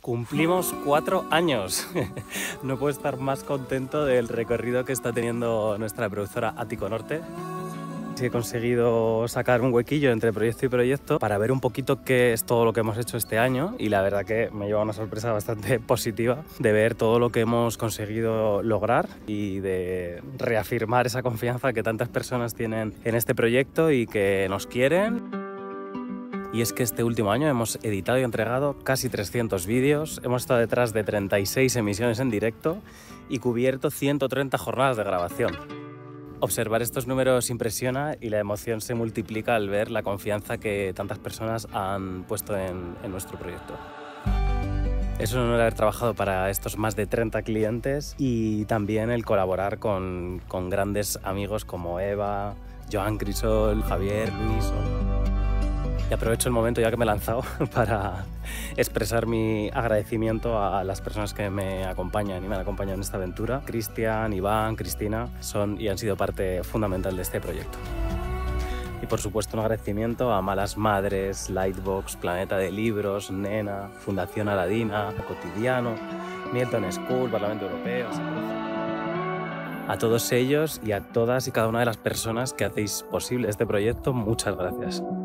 Cumplimos 4 años. No puedo estar más contento del recorrido que está teniendo nuestra productora Ático Norte. He conseguido sacar un huequillo entre proyecto y proyecto para ver un poquito qué es todo lo que hemos hecho este año, y la verdad que me lleva una sorpresa bastante positiva de ver todo lo que hemos conseguido lograr y de reafirmar esa confianza que tantas personas tienen en este proyecto y que nos quieren. Y es que este último año hemos editado y entregado casi 300 vídeos, hemos estado detrás de 36 emisiones en directo y cubierto 130 jornadas de grabación. Observar estos números impresiona y la emoción se multiplica al ver la confianza que tantas personas han puesto en nuestro proyecto. Es un honor haber trabajado para estos más de 30 clientes y también el colaborar con grandes amigos como Eva, Joan Crisol, Javier, Luis. Y aprovecho el momento, ya que me he lanzado, para expresar mi agradecimiento a las personas que me acompañan y me han acompañado en esta aventura. Cristian, Iván, Cristina son y han sido parte fundamental de este proyecto. Y por supuesto un agradecimiento a Malas Madres, Lightbox, Planeta de Libros, Nena, Fundación Aladina, Cotidiano, Milton School, Parlamento Europeo. A todos ellos y a todas y cada una de las personas que hacéis posible este proyecto, muchas gracias.